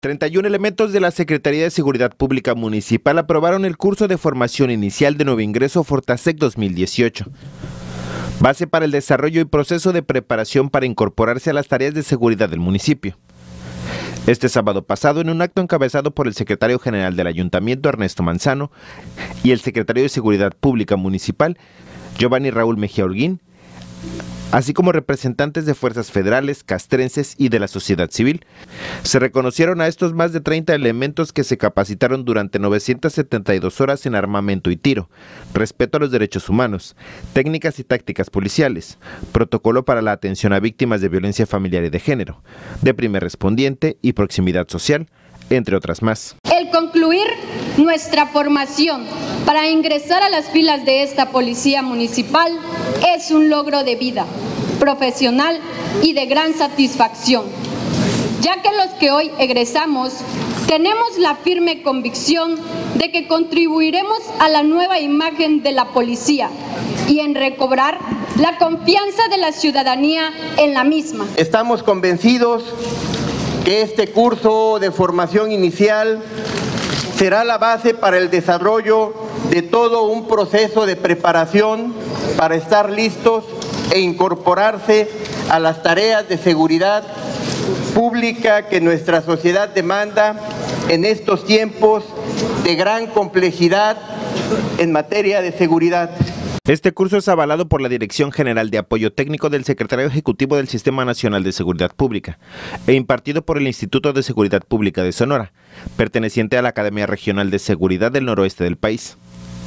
31 elementos de la Secretaría de Seguridad Pública Municipal aprobaron el curso de formación inicial de nuevo ingreso Fortasec 2018. Base para el desarrollo y proceso de preparación para incorporarse a las tareas de seguridad del municipio. Este sábado pasado, en un acto encabezado por el secretario general del Ayuntamiento, Ernesto Manzano, y el secretario de Seguridad Pública Municipal, Giovanni Raúl Mejía Holguín, así como representantes de fuerzas federales, castrenses y de la sociedad civil. Se reconocieron a estos más de 30 elementos que se capacitaron durante 972 horas en armamento y tiro, respeto a los derechos humanos, técnicas y tácticas policiales, protocolo para la atención a víctimas de violencia familiar y de género, de primer respondiente y proximidad social, entre otras más. El concluir nuestra formación para ingresar a las filas de esta policía municipal es un logro de vida, profesional y de gran satisfacción, ya que los que hoy egresamos tenemos la firme convicción de que contribuiremos a la nueva imagen de la policía y en recobrar la confianza de la ciudadanía en la misma. Estamos convencidos que este curso de formación inicial será la base para el desarrollo de todo un proceso de preparación para estar listos e incorporarse a las tareas de seguridad pública que nuestra sociedad demanda en estos tiempos de gran complejidad en materia de seguridad. Este curso es avalado por la Dirección General de Apoyo Técnico del Secretariado Ejecutivo del Sistema Nacional de Seguridad Pública e impartido por el Instituto de Seguridad Pública de Sonora, perteneciente a la Academia Regional de Seguridad del Noroeste del país.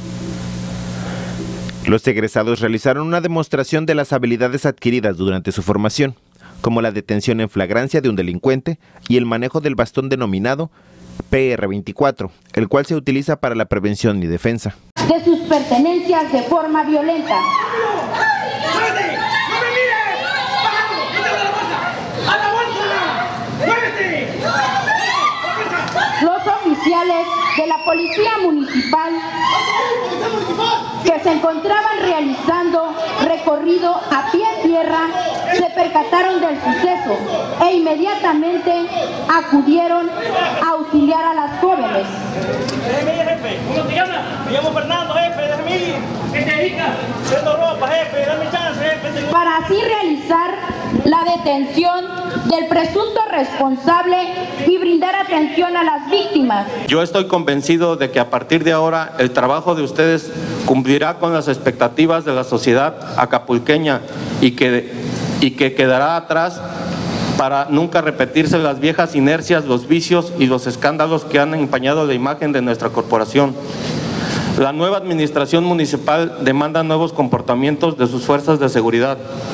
Los egresados realizaron una demostración de las habilidades adquiridas durante su formación, como la detención en flagrancia de un delincuente y el manejo del bastón denominado PR-24, el cual se utiliza para la prevención y defensa de sus pertenencias de forma violenta. Los oficiales de la Policía Municipal que se encontraban realizando recorrido a pie en tierra se percataron del suceso e inmediatamente acudieron a auxiliar a las jóvenes. Para así realizar la detención del presunto responsable y brindar atención a las víctimas. Yo estoy convencido de que a partir de ahora el trabajo de ustedes cumplirá con las expectativas de la sociedad acapulqueña y que quedará atrás para nunca repetirse las viejas inercias, los vicios y los escándalos que han empañado la imagen de nuestra corporación. La nueva administración municipal demanda nuevos comportamientos de sus fuerzas de seguridad.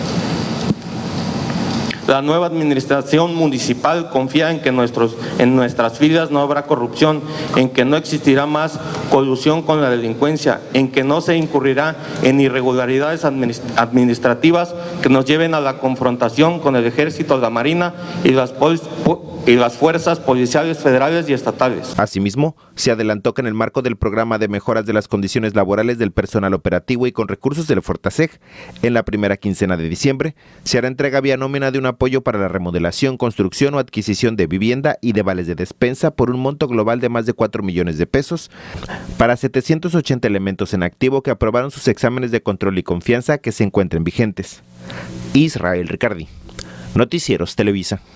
La nueva administración municipal confía en que en nuestras filas no habrá corrupción, en que no existirá más colusión con la delincuencia, en que no se incurrirá en irregularidades administrativas que nos lleven a la confrontación con el Ejército, la Marina y las fuerzas policiales federales y estatales. Asimismo, se adelantó que en el marco del programa de mejoras de las condiciones laborales del personal operativo y con recursos del Fortasec, en la primera quincena de diciembre, se hará entrega vía nómina de un apoyo para la remodelación, construcción o adquisición de vivienda y de vales de despensa por un monto global de más de 4 millones de pesos para 780 elementos en activo que aprobaron sus exámenes de control y confianza que se encuentren vigentes. Israel Ricardi, Noticieros Televisa.